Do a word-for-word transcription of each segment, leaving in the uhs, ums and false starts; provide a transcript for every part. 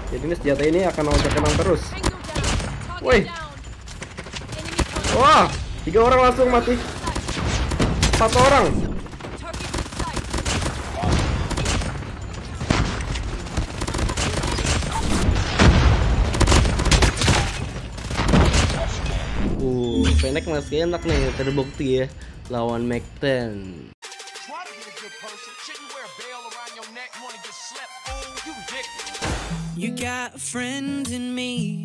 Jadi ini senjata ini akan loncat menang terus. Woi. Wah, tiga orang langsung mati. Empat orang. Uh, Fennec masih enak nih, terbukti ya lawan Mac ten. You got a friend in me.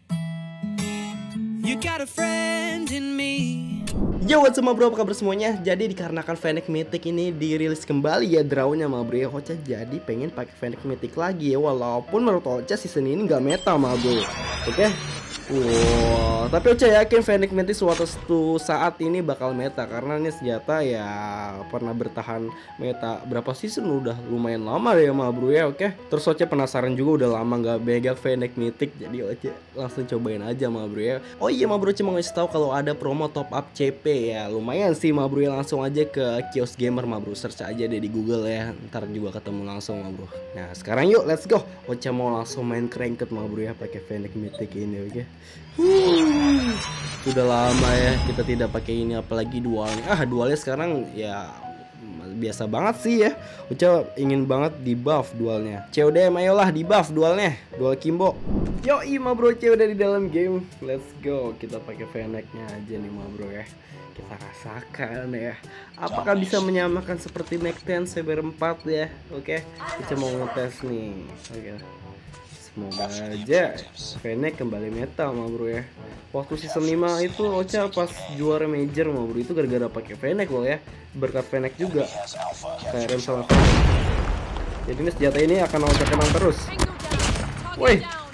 You got a friend in me. Yo, what's up bro, apa kabar semuanya? Jadi dikarenakan Fennec Mythic ini dirilis kembali ya drawnya ma bro ya, Ocha jadi pengen pakai Fennec Mythic lagi ya, walaupun menurut Ocha season ini nggak meta ma bro. Oke okay? Wow, tapi Ocha yakin Fennec Mythic suatu saat ini bakal meta karena ini senjata ya pernah bertahan meta berapa season, udah lumayan lama ya ma bro ya. Oke, terus Ocha penasaran juga udah lama nggak megang Fennec Mythic, jadi Ocha langsung cobain aja ma bro ya. Oh iya ma bro, cuma ngasih tahu kalau ada promo top up C P ya, lumayan sih ma bro ya. Langsung aja ke Kios Gamer ma bro, search aja deh di Google ya, ntar juga ketemu langsung ma bro. Nah sekarang yuk let's go, Ocha mau langsung main cranked ma bro ya pakai Fennec Mythic ini. Oke, Uh, sudah lama ya kita tidak pakai ini, apalagi dualnya. Ah, dualnya sekarang ya biasa banget sih ya. Ocha ingin banget di buff dualnya. C O D M, ayolah di buff dualnya, dual Kimbo. Yo ma bro, C udah di dalam game. Let's go, kita pakai Fennec-nya aja nih ma bro ya. Kita rasakan ya, apakah bisa menyamakan seperti Mac ten Saber empat ya. Oke, kita mau ngetes nih. Oke, semoga aja Fennec kembali meta ma bro ya. Waktu season lima itu Ocha pas juara major ma bro, itu gara-gara pakai Fennec loh ya. Berkat Fennec juga kayak rem sama Fennec. Jadi ini senjata ini akan loncat menang terus. Woi.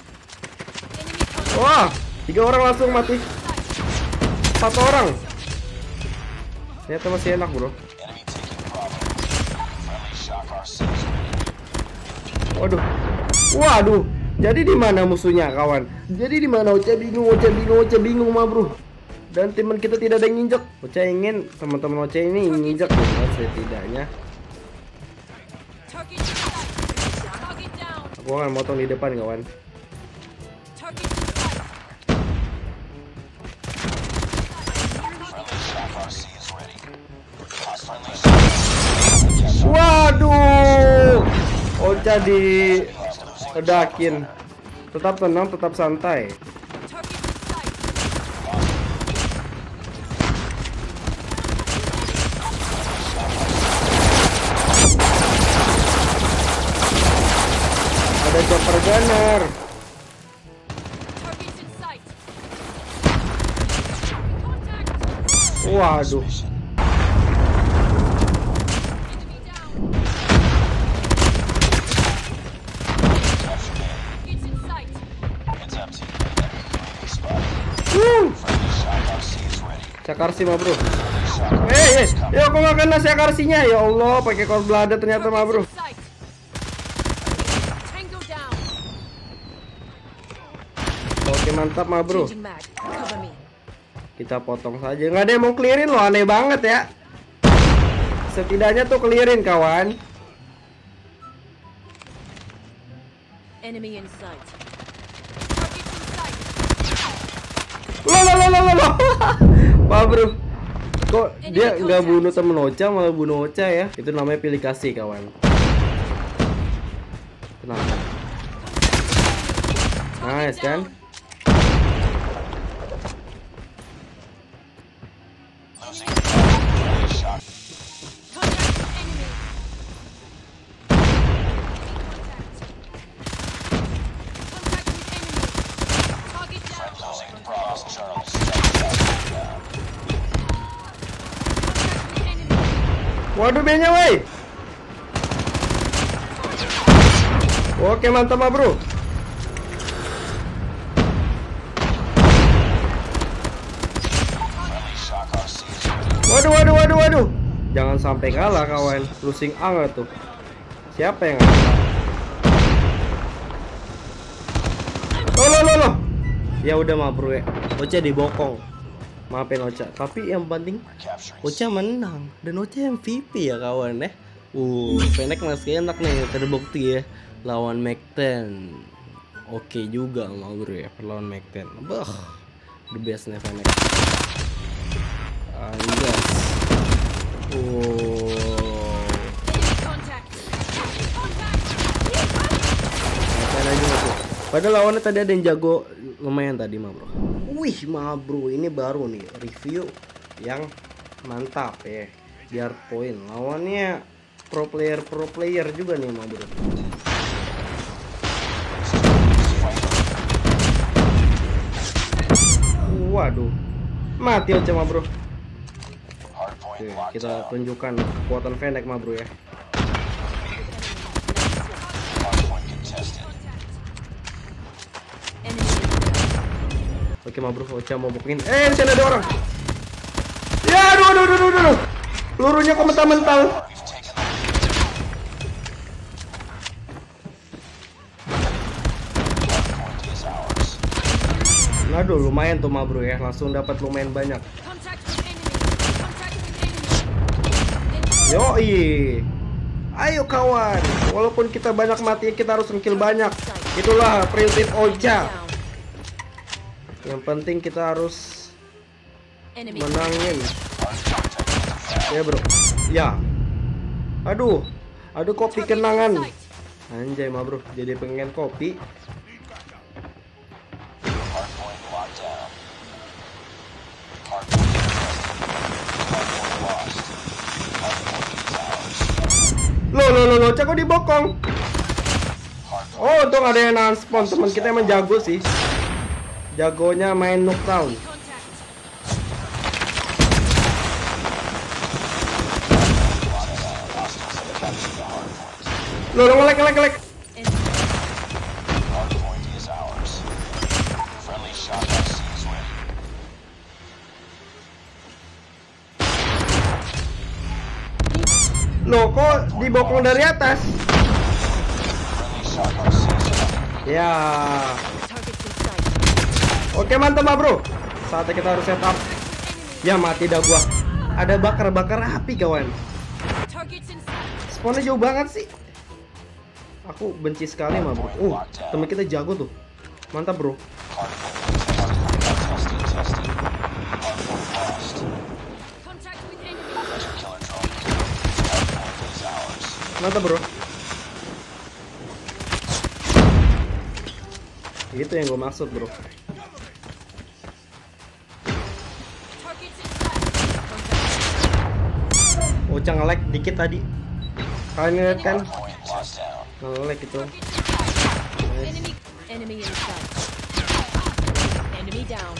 Wah, tiga orang langsung mati. Empat orang. Ternyata masih enak bro. Waduh. Waduh. Jadi di mana musuhnya kawan? Jadi di mana? Ocha bingung, Ocha bingung, Ocha bingung ma bro. Dan teman kita tidak ada yang nginjek. Ocha ingin teman-teman Ocha ini nginjek, setidaknya. Aku akan motong di depan kawan. Waduh, Ocha di ledakin. Tetap tenang, tetap santai. Ada chopper gunner. Waduh. Cakarsi ma bro. Eh, eh, ya aku nggak kena cakarsinya ya Allah, pakai cold blooded ternyata ma bro. Oke mantap ma bro. Kita potong saja, nggak ada yang mau clearin loh, aneh banget ya. Setidaknya tuh clearin kawan. Enemy in sight. Loh loh loh loh loh. Pak bro, kok dia nggak bunuh temen Ocha malah bunuh Ocha ya? Itu namanya pilih kasih kawan. Kenapa? Nice kan? Waduh B-nya woi. Oke mantap ma bro. Waduh waduh waduh waduh. Jangan sampai kalah kawan. Losing A tuh. Siapa yang kalah? Loh loh loh loh. Ya udah ma bro ya. Ocha dibokong. Maafin Ocha, tapi yang penting Ocha menang dan Ocha M V P ya kawan ya. Uh, Fennec masih enak nih, terbukti ya lawan Mac ten. oke juga sama bro ya perlawan Mac ten. Bah, the best nih Fennec. Anjas. Oh. Ngapain aja tuh? Padahal lawannya tadi ada yang jago lumayan tadi mah bro. Wih mah bro, ini baru nih review yang mantap ya. Di Hardpoint lawannya pro player pro player juga nih mah bro. Waduh, mati aja mah bro. Oke, kita tunjukkan kekuatan Fennec mah bro ya. Oke mah bro, Ocha mau bukin. Eh, di sana ada orang. Ya, aduh, aduh, aduh, aduh, aduh. Pelurunya kok mental-mental. Aduh, lumayan tuh mah bro ya, langsung dapat lumayan banyak. Yoi, ayo kawan, walaupun kita banyak mati kita harus ngekill banyak. Itulah prinsip Ocha. Yang penting kita harus menangin. Ya bro, ya. Aduh, aduh kopi kenangan. Anjay mah bro, jadi pengen kopi. Loh, loh, loh, loh, kok dibokong? Oh, untung ada yang nahan spawn. Teman kita emang jago sih. Jagonya main knockdown. Loh, loh, ngelek, ngelek, ngelek. Loh, kok dibokong dari atas? Ya. Oke, mantap mah bro. Saatnya kita harus setup. Ya, mati dah gua. Ada bakar-bakar api kawan. Spawnnya jauh banget sih. Aku benci sekali mah bro. Uh, teman kita jago tuh. Mantap bro. Mantap bro. Itu yang gue maksud bro. Ocha nge-lag dikit tadi. Kalian ngeliat kan? Nge-lag itu. Nice. Enemy inside. Enemy down.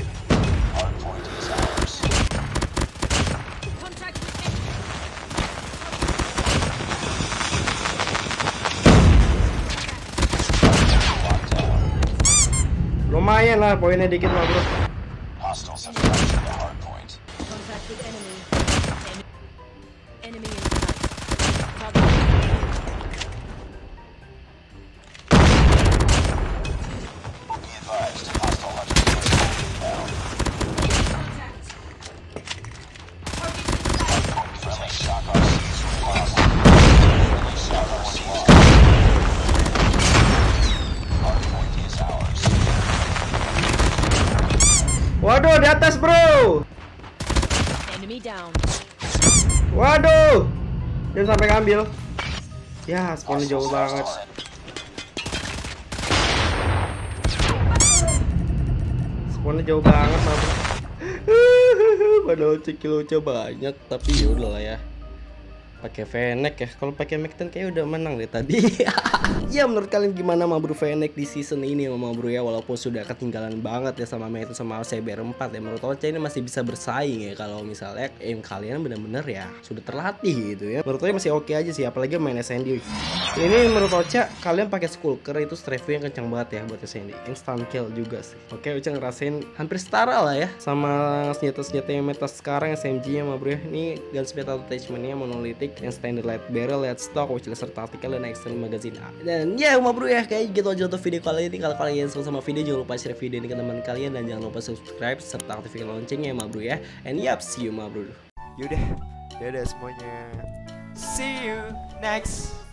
Contact with enemy. Lumayan lah poinnya dikit mah bro. Contact with enemy. Enemy inside. Waduh, di atas bro. Enemy down. Waduh, dia sampai ngambil. Ya, spawnnya jauh banget. Spawnnya jauh banget mah bro. Padahal cekil Ocha banyak, tapi yaudah lah ya. Pakai Fennec ya. Kalau pakai Mac ten kayak udah menang deh tadi. Ya menurut kalian gimana mah bro Fennec di season ini mah bro ya, walaupun sudah ketinggalan banget ya sama Mac ten sama C B R empat ya, menurut Ocha ini masih bisa bersaing ya kalau misalnya aim kalian bener-bener ya sudah terlatih gitu ya. Menurut Ocha masih oke aja sih, apalagi main S N D. Ini menurut Ocha kalian pakai Skulker itu strafe yang kencang banget ya buat S N D. Instant kill juga sih. Oke, Ocha ngerasain hampir setara lah ya sama senjata-senjata yang meta sekarang S M G nya mah bro ya. Ini gunsmith attachmentnya monolitik yang standard light barrel, light stock, which laser tactical, dan external magazine. Dan ya mah bro ya, kayak gitu aja untuk video kali ini. Kalau kalian suka sama video, jangan lupa share video ini ke teman kalian, dan jangan lupa subscribe serta aktifkan loncengnya mah bro ya. And yap, see you mah bro. Yaudah, dadah semuanya. See you next